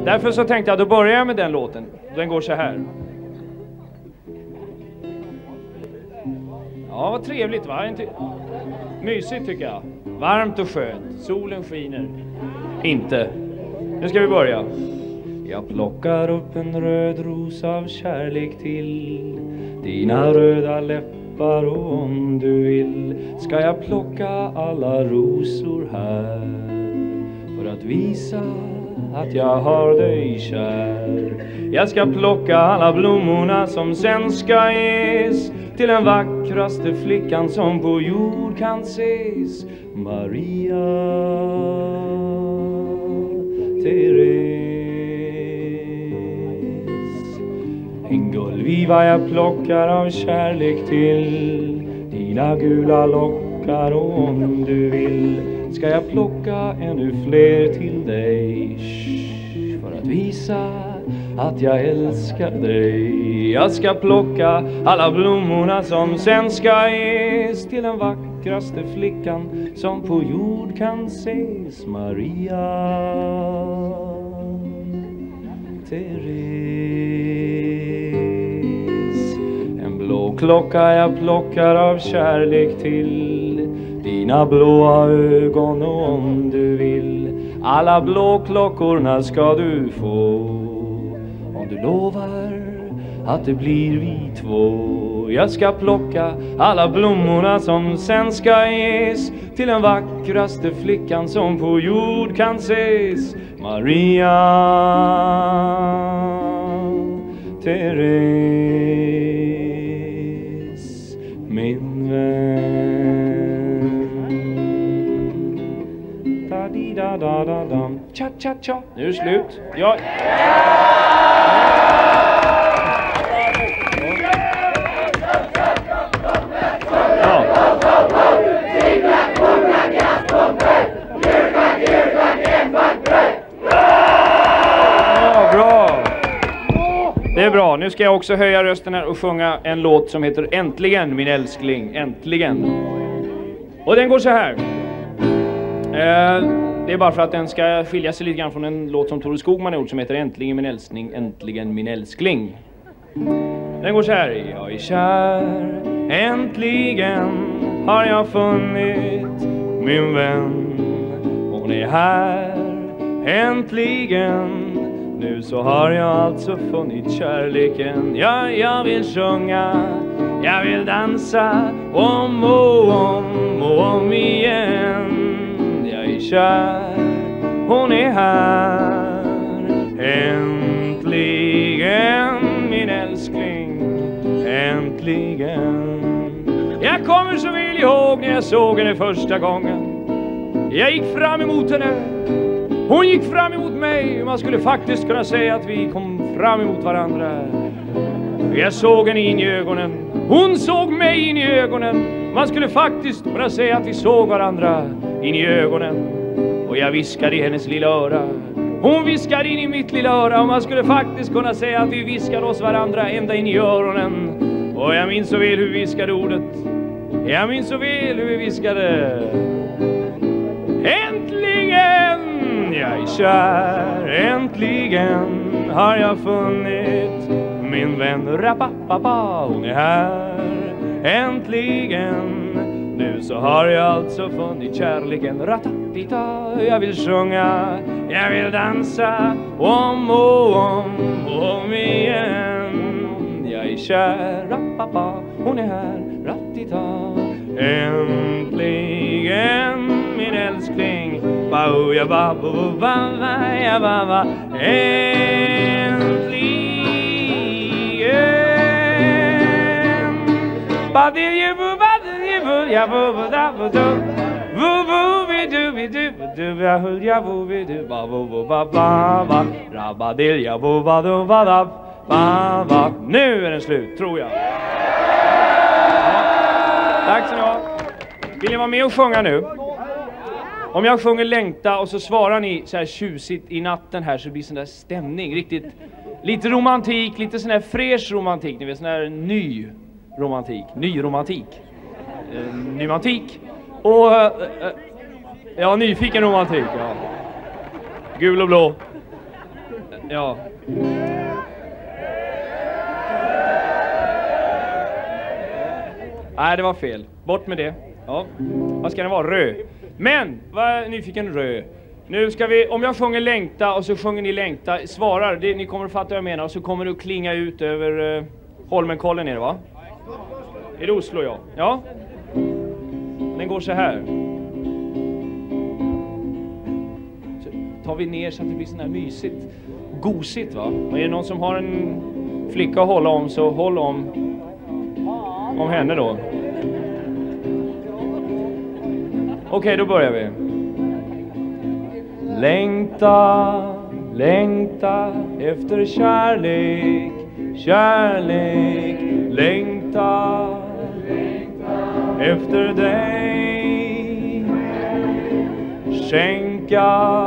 Därför så tänkte jag, då börjar jag med den låten. Den går så här. Ja, vad trevligt va? Mysigt tycker jag. Varmt och skönt. Solen skiner. Inte. Nu ska vi börja. Jag plockar upp en röd ros av kärlek till dina röda läppar, och om du vill ska jag plocka alla rosor här för att visa att jag har dig kär. Jag ska plocka alla blommorna som sen ska ges till den vackraste flickan som på jord kan ses, Maria Therese. En gullviva jag plockar av kärlek till dina gula lockar, och om du vill ska jag plocka ännu fler till dig för att visa att jag älskar dig. Jag ska plocka alla blommorna som sen ska ges till den vackraste flickan som på jord kan ses, Maria Therese. En blå klocka jag plockar av kärlek till dina blåa ögon, och om du vill alla blå klockorna ska du få, om du lovar att det blir vi två. Jag ska plocka alla blommorna som sen ska ges till den vackraste flickan som på jord kan ses, Maria Therese, min vän. Da di da da da dam. Cha cha cha. Nu är det slut. Ja. Det är bra. Nu ska jag också höja rösten här och sjunga en låt som heter Äntligen min älskling, äntligen. Och den går så här. Det är bara för att den ska skilja sig lite grann från en låt som Tore Skogman har gjort som heter Äntligen min älskling, äntligen min älskling. Den går så här. Jag är kär, äntligen har jag funnit min vän. Hon är här, äntligen. Nu så har jag alltså funnit kärleken. Ja, jag vill sjunga, jag vill dansa om och om och om igen. Jag är kär, hon är här, äntligen min älskling, äntligen. Jag kommer så väl ihåg när jag såg henne första gången. Jag gick fram emot henne, hon gick fram emot mig. Man skulle faktiskt kunna säga att vi kom fram emot varandra. Jag såg henne in i ögonen, hon såg mig in i ögonen. Man skulle faktiskt kunna säga att vi såg varandra in i ögonen. Och jag viskade i hennes lilla öra, hon viskade in i mitt lilla öra. Och man skulle faktiskt kunna säga att vi viskade oss varandra ända in i öronen. Och jag minns så väl hur vi viskade ordet. Jag minns så väl hur vi viskade. Äntligen! Jag är kär, äntligen har jag funnit min vän. Rapapapa, hon är här, äntligen. Nu så har jag alltså funnit kärleken. Ratatita, jag vill sjunga, jag vill dansa om och om igen. Jag är kär, rapapapa, hon är här, ratita. Äntligen min älskling, bauja babu bava ja bava. Äntligen badiljebu badiljebu ja bubu dabu du bubu vidu vidu du ja bubu du babu baba rabadilja buba du baba baba. Nu är den slut, tror jag. Tack så ni ha. Vill ni vara med och sjunga nu? Om jag sjunger längta och så svarar ni så här tjusigt i natten här, så blir det sån där stämning. Riktigt, lite romantik, lite sån här fräsch romantik. Ni vet, sån här ny romantik. Nymantik. Och ja, nyfiken romantik. Ja. Gul och blå. Ja. Nej, det var fel. Bort med det. Ja. Vad ska det vara? Rö. Men, vad är nyfiken rö? Nu ska vi, om jag sjunger längta och så sjunger ni längta, svarar, det, ni kommer att fatta vad jag menar, och så kommer det att klinga ut över Holmenkollen är det, va? Är det Oslo, ja? Ja. Den går så här. Så tar vi ner så att det blir sån här mysigt, gosigt, va? Och är det någon som har en flicka att hålla om, så håll om henne då. Okej, då börjar vi. Längta, längta efter kärlek, kärlek, längta, längta efter dig. Skänka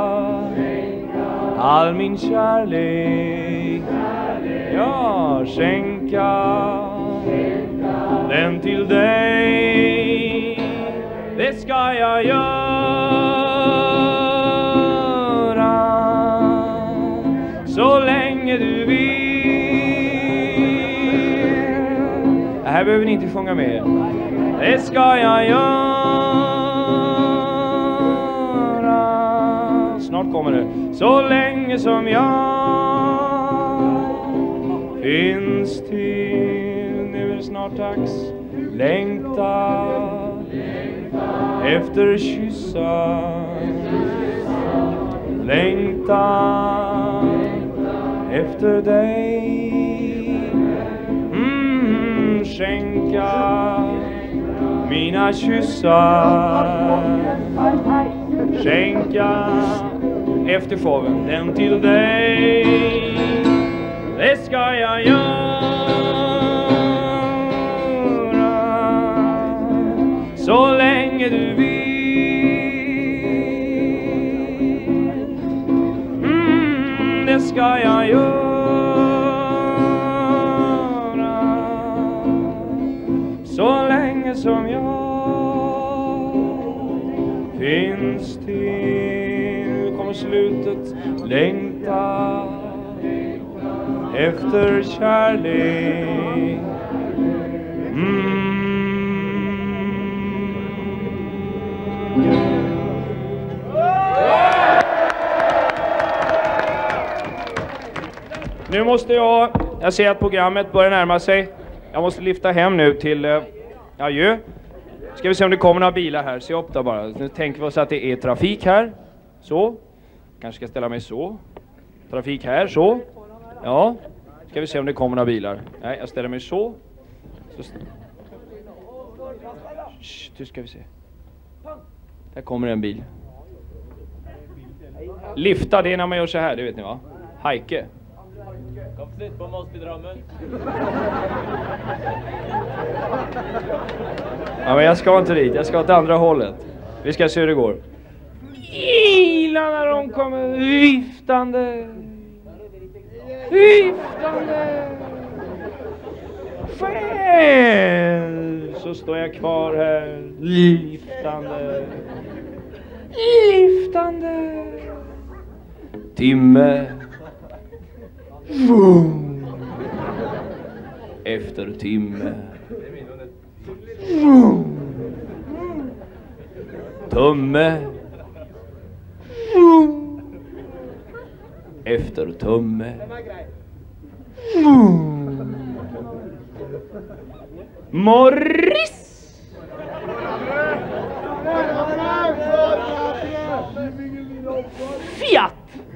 all min kärlek, ja, skänka den till dig. Det ska jag göra så länge du vill. Det här behöver ni inte sjunga med. Det ska jag göra. Snart kommer det. Så länge som jag finns till. Nu är det snart dags. Längta efter kyssar, längta efter dig. Skänka mina kyssar, skänka efter showen den till dig. Det ska jag göra så länge du vill. Det ska jag göra så länge som jag finns till. Kommer slutet. Längta efter kärlek. Nu måste jag ser att programmet börjar närma sig. Jag måste lyfta hem nu till adjö. Ska vi se om det kommer några bilar här. Se upp då bara. Nu tänker vi oss att det är trafik här. Så. Kanske ska ställa mig så. Trafik här, så. Ja. Ska vi se om det kommer några bilar. Nej, jag ställer mig så. Nu ska vi se. Här kommer en bil. Lyfta, det är när man gör så här, det vet ni, va? Hajke. Kom slut på Mosby-drömmen. Ja, men jag ska inte dit. Jag ska åt andra hållet. Vi ska se hur det går. Gila när de kommer viftande. Viftande. Själv så står jag kvar här. Liftande. Liftande. Timme. Vroom. Efter timme. Vroom. Tumme. Vroom. Efter tumme. Vroom. Morris. Fiat.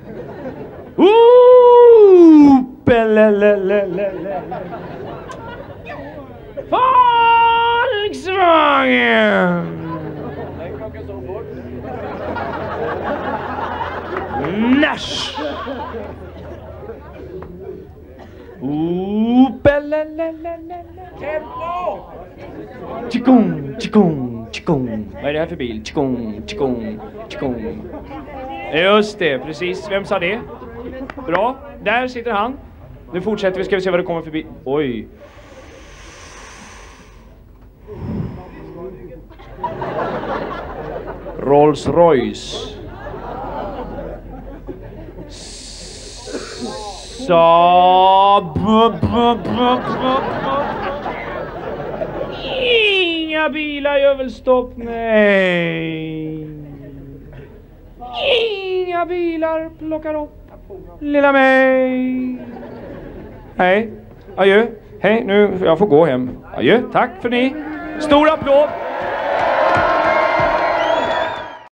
Pelelelelele. Volkswagen. Nash. Pelelelelele. Tempo. Chikung, chikung, chikung. Vad är det här för bil? Chikung, chikung, chikung. Just det, precis. Vem sa det? Bra, där sitter han. Nu fortsätter vi, ska vi se vad det kommer förbi. Oj. Rolls Royce. Saab. Inga bilar gör väl stopp, nej. Inga bilar plockar upp lilla mig. Hej, adjö. Hej, nu jag får gå hem. Adjö, tack för ni. Stor applåd.